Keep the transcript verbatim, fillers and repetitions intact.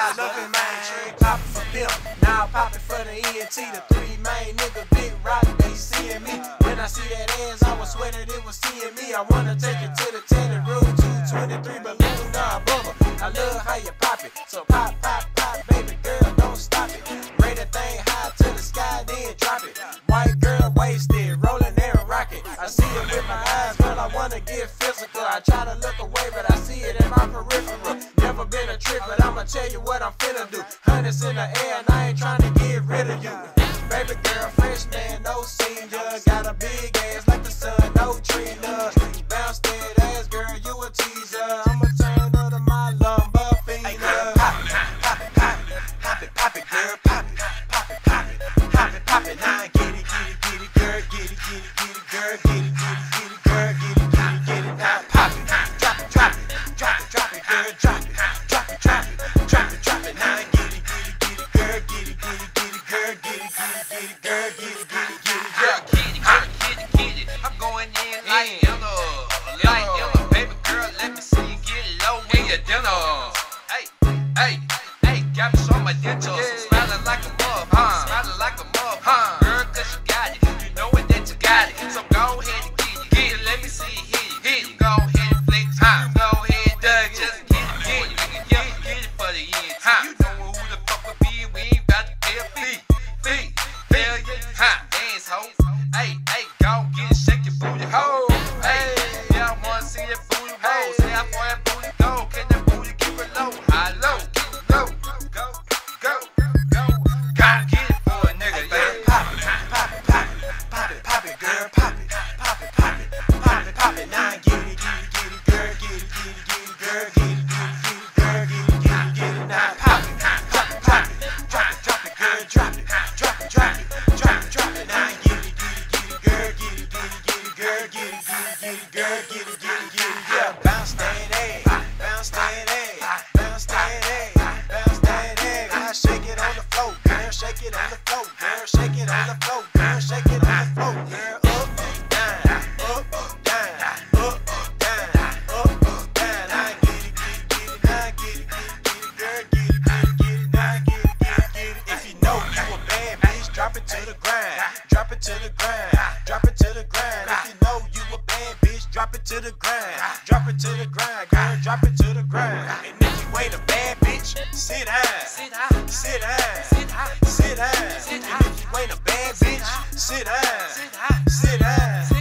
I love it, man. Poppin' for pimp, now I poppin' for the E N T. The three main niggas, big rock, they seeing me. When I see that ass, I was sweating it was seeing me. I wanna take it to the tenant room, two twenty-three balloon, nah, bubble. I love how you pop it, so pop, pop, pop, baby girl, don't stop it. Raise that thing high to the sky, then drop it. White girl wasted, rolling and rocking. I see it with my eyes, girl, I wanna get physical. I try to look away, but I see it in my peripheral. Never been a trick, but I'ma tell you what I'm finna do. Hundreds in the air, and I ain't trying to get rid of you. Baby girl, fresh man, no senior. Got a big ass like the sun, no tree love. Bounce that ass, girl, you a teaser. I'ma turn her to my lumber finger. Hey girl, pop it, pop it, pop it, pop it, pop it, girl, pop it, pop it, pop it, pop it, pop it. Now get it, get it, get it, girl, get it, get it, get it, girl, get it, get it, get it, girl, get it, get it, get it. Now pop it, drop it, drop it, drop it, drop it, girl, drop it, drop it, drop it, drop it, drop it. Now get it, get it, get it, girl, get it, get it, get it, girl, get it, get it, get it, girl, get it, get it, get it, girl, get it, get it, get it, get it. I'm going in like yellow, like yellow, baby girl. Let me see you get low in your dinner. Hey, hey, hey, got me showing my dentures, smiling like a mug, smiling like a mug, girl, 'cause you got it. You know it that you got it. So go ahead and get it, get it. Let me see you hit it, hit it. Go ahead and flex, you go ahead, Doug, just get it, get it, nigga, yeah, get it for the end. You know who the fuck we be, we ain't about to pay a fee, fee, hell yeah, ha, dance ho. Hey, hey, go get it, shake your booty ho. Hey, yeah, I wanna see that booty roll. Say how far that booty go, can that booty keep it low? High low, low, go, go, go, go, get it for a nigga, yeah. pop it, pop it, pop it, pop it, pop it, girl, pop it, pop it, pop it, pop it, pop it. Now get it, get it, get it, girl, get it, get it, get it, girl, get it, get it, get it, girl, get it, get it, get it. Now pop it, pop it, pop it, drop it, drop it, girl, drop it, drop it, drop it, drop it, drop it. Now get it, get it, get it, girl, get it, get it, get it, girl, get it, get it, get it, girl, get it, get it, get it, yeah. Bounce that ass, bounce that ass, bounce that ass, bounce that ass. Now shake it on the floor, girl, shake it on the floor, girl, shake it on the floor, girl, shake it on the floor, girl. Up, down, up, down, up, down, up, down. Now get it, get it, get it, now get it, get it, get it, girl, get it, get it, get it, now get it, get it, get it. If you know you a bad bitch, drop it to the grind, drop it to the grind, drop it to the grind. If you know you a bad bitch, drop it to the grind, drop it to the grind, girl, drop it to the grind. And if you ain't a bad bitch, sit down, sit down, sit down, sit down, sit down. And if you ain't a bad bitch, sit down, sit down, sit down.